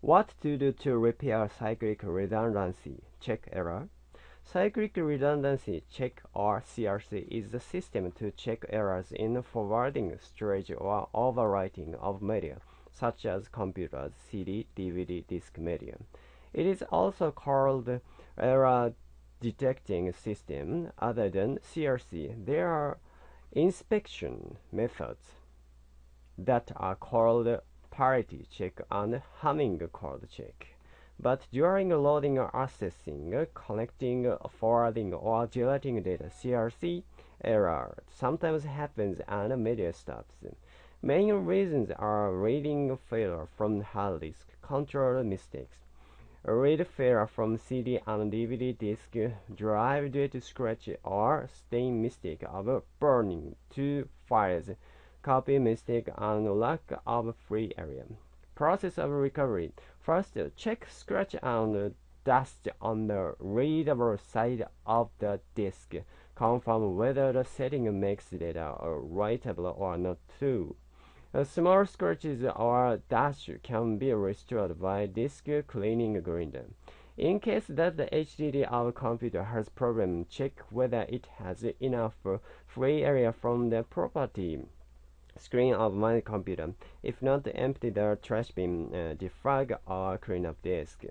What to do to repair cyclic redundancy check error? Cyclic Redundancy Check or CRC is the system to check errors in forwarding, storage, or overwriting of media, such as computers, CD, DVD, disk media. It is also called error detecting system. Other than CRC, there are inspection methods that are called parity check and Hamming code check. But during loading, accessing, connecting, forwarding, or deleting data, CRC error sometimes happens and media stops. Main reasons are reading failure from hard disk, control mistakes, read failure from CD and DVD disk, drive due to scratch or stain mistake of burning two files, copy mistake, and lack of free area. Process of recovery. First, check scratch and dust on the readable side of the disk. Confirm whether the setting makes data writable or not too. Small scratches or dust can be restored by disk cleaning grinder. In case that the HDD of computer has problem, check whether it has enough free area from the property screen of my computer. If not, empty the trash bin, defrag or clean up disk.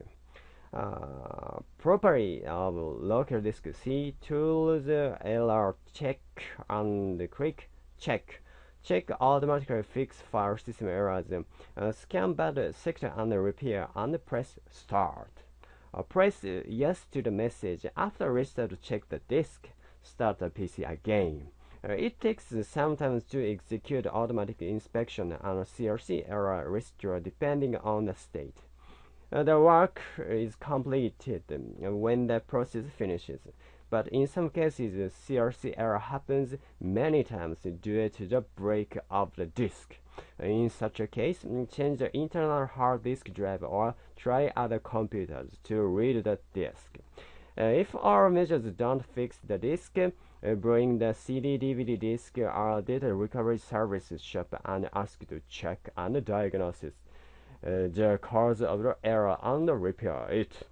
Property of local disk. See tools, LR check and quick check. Check automatically fix file system errors. Scan bad sector and repair and press start. Press yes to the message. After restart, check the disk. Start the PC again. It takes some time to execute automatic inspection and CRC error restore depending on the state. The work is completed when the process finishes, but in some cases CRC error happens many times due to the break of the disk. In such a case, change the internal hard disk drive or try other computers to read the disk. If our measures don't fix the disk, bring the CD, DVD disk or data recovery service shop and ask to check and diagnose the cause of the error and repair it.